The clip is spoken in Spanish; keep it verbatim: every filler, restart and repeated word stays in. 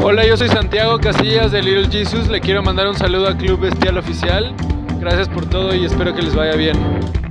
Hola, yo soy Santiago Casillas de Little Jesus. Le quiero mandar un saludo a Club Bestial Oficial. Gracias por todo y espero que les vaya bien.